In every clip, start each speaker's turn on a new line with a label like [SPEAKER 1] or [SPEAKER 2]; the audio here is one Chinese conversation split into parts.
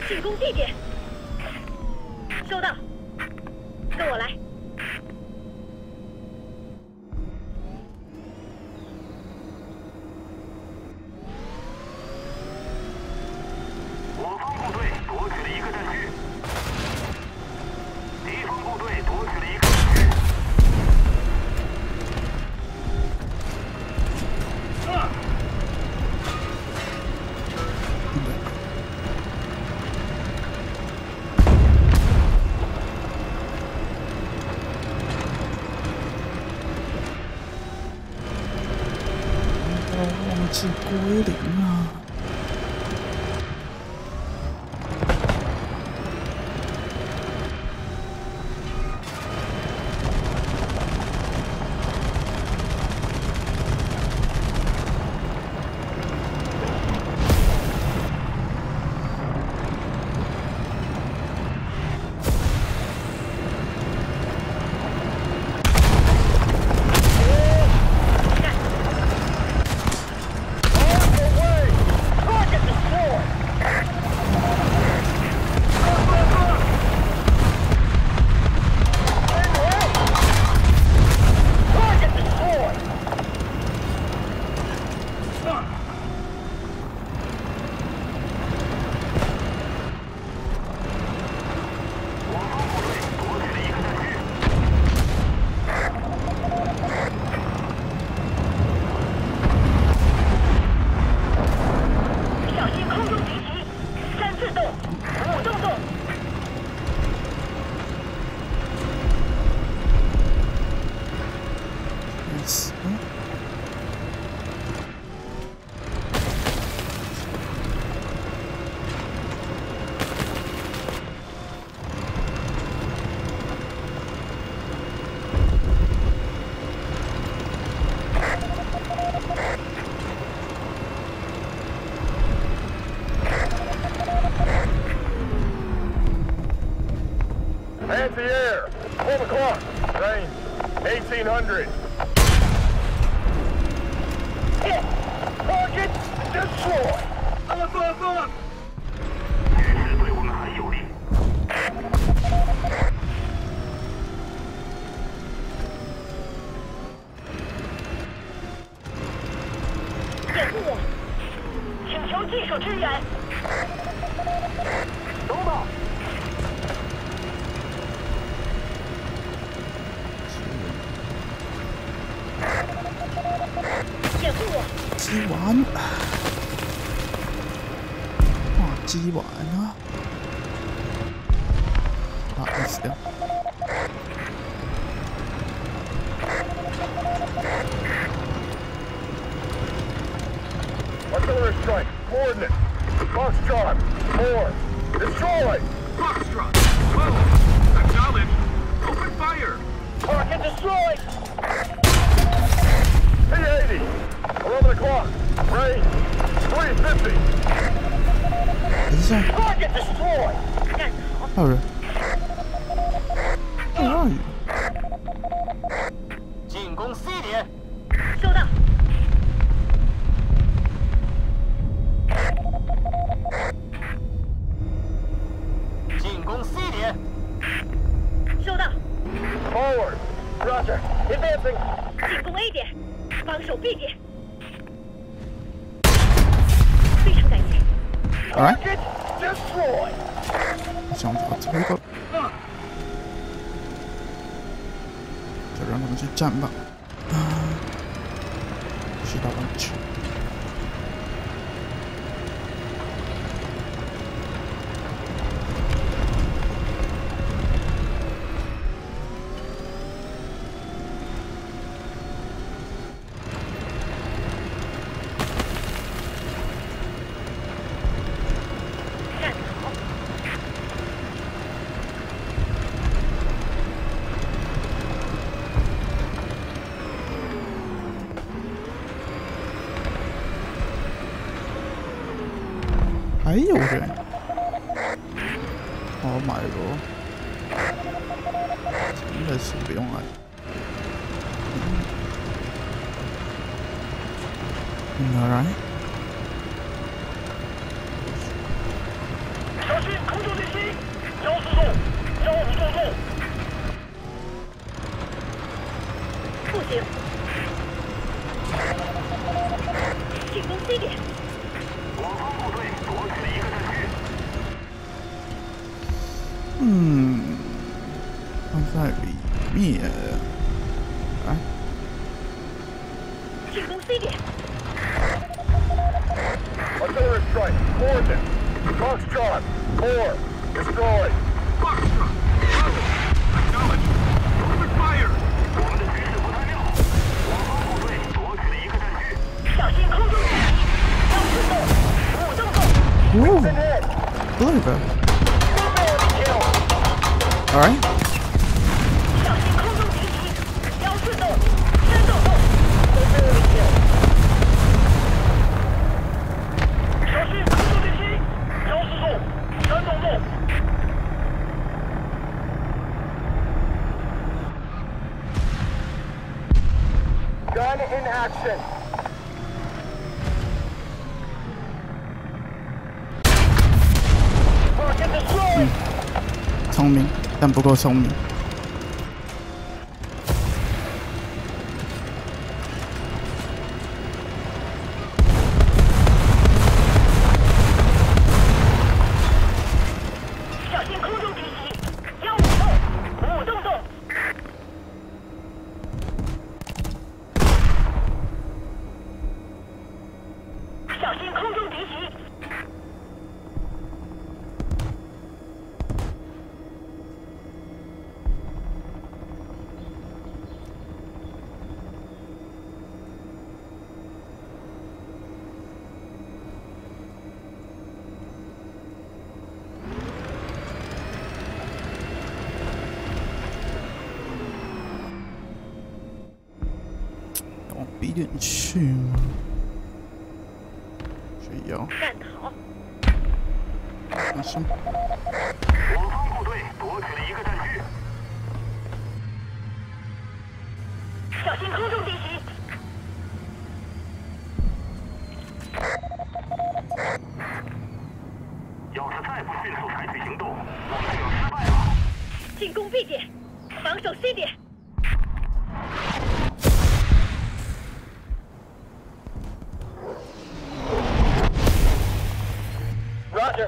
[SPEAKER 1] 进攻地点。收到，跟我来。
[SPEAKER 2] 我方部队夺取了一个战区，敌方部队夺取了一个战区。
[SPEAKER 3] 忘记归零啊！
[SPEAKER 2] Anti-air, 12 o'clock, range 1800. Hit! Target destroy! Up! 军师对我们很有利。
[SPEAKER 1] 掩护我，请求技术支援。
[SPEAKER 2] 收到。
[SPEAKER 1] 掩护我。
[SPEAKER 3] 鸡丸，哇，鸡丸啊！啊，没死掉。
[SPEAKER 2] Artillery strike, coordinates. Foxtrot, 4. Destroy! Foxtrot, 12. Acknowledge. Open fire! Target destroyed! P-80, 11 o'clock. Range, 350.
[SPEAKER 3] 等一下，
[SPEAKER 1] Target destroyed！干得好！
[SPEAKER 3] 还有人。Where are you？
[SPEAKER 2] 进攻 C 点。
[SPEAKER 1] 收到。
[SPEAKER 2] 进攻 C 点。
[SPEAKER 1] 收到。
[SPEAKER 2] Forward. Roger. Advancing.
[SPEAKER 1] 进攻 A 点，防守 B 点。非常感谢。
[SPEAKER 3] Alright，
[SPEAKER 2] Target destroy.
[SPEAKER 3] 想找这个，就让他们去战吧。啊，去打棒球。
[SPEAKER 1] 干得好！
[SPEAKER 3] 还有人，Oh my god！ 真的是不用了。Alright。
[SPEAKER 2] 小心交速度，交互动作。
[SPEAKER 1] 不行，进攻 C 点。
[SPEAKER 2] 我方部队夺取了一个战区。
[SPEAKER 3] 放在里面。来，
[SPEAKER 1] 进攻 C 点。
[SPEAKER 2] Artillery strike, coordinates. Cross John, core, destroyed. Foxtrot, acknowledge. Open fire. 我们的局势不太妙。我方部队夺取了一个战区。
[SPEAKER 1] 小心空中敌机，要出动，武动动。
[SPEAKER 2] Been hit.
[SPEAKER 3] believe it.
[SPEAKER 2] Enemy kill.
[SPEAKER 3] All right.
[SPEAKER 1] 小心空中敌机，要出动，山洞洞。Enemy kill。
[SPEAKER 2] 小心空中敌机，交速度，山洞洞。Gun in action. Target destroyed.
[SPEAKER 3] 聪明，但不够聪明。
[SPEAKER 1] 小心空中敌机，要武动，武动动。小心空中敌机。
[SPEAKER 3] 往 B 点去吗？需要。
[SPEAKER 1] 战逃。
[SPEAKER 3] 那是
[SPEAKER 2] 我方部队夺取了一个战区。
[SPEAKER 1] 小心空中敌机。
[SPEAKER 2] 要是再不迅速采取行动，我们就要失败了。
[SPEAKER 1] 进攻 B 点，防守 C 点。
[SPEAKER 2] Roger.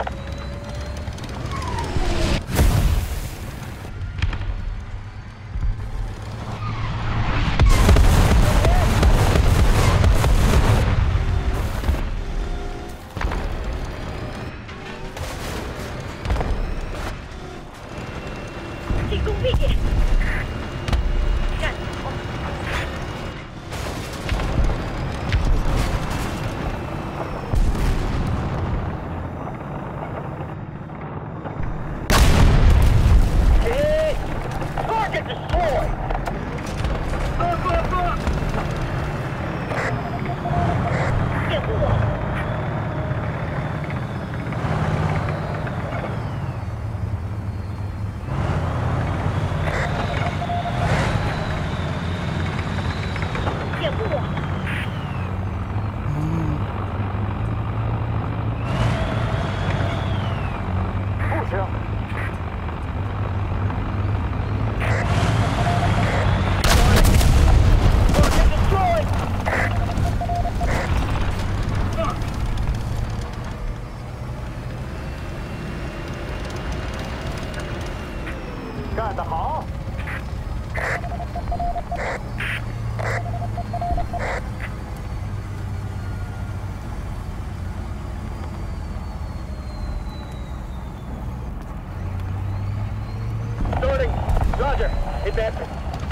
[SPEAKER 2] Roger. Advancing.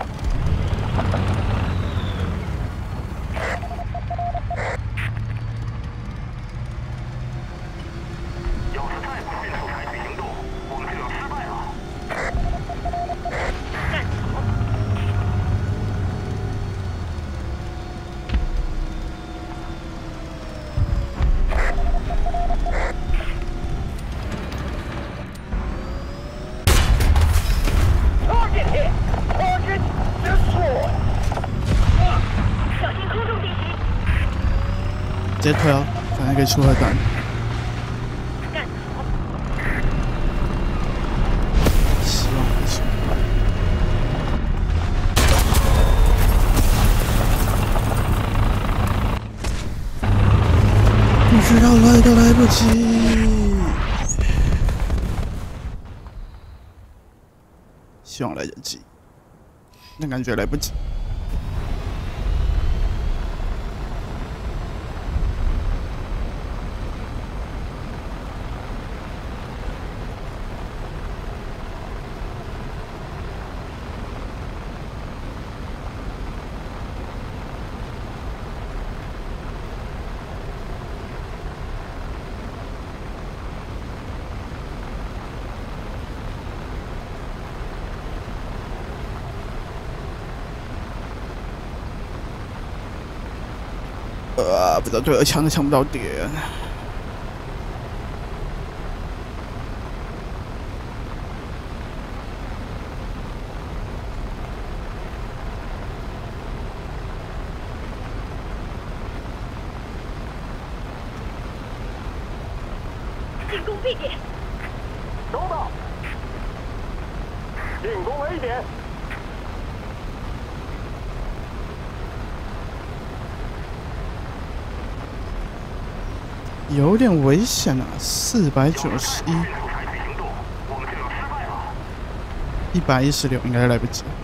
[SPEAKER 2] Target hit! Target destroyed!
[SPEAKER 1] 小心空中敌机！
[SPEAKER 3] 直接退哦，反正可以出核弹。
[SPEAKER 1] 干逃！
[SPEAKER 3] 知道来都来不及。希望来得及，但感觉来不及。不知道对，抢都抢不到点。
[SPEAKER 1] 进攻 B 点，
[SPEAKER 2] 收到。进攻 A 点。
[SPEAKER 3] 有点危险啊，491，116应该来不及。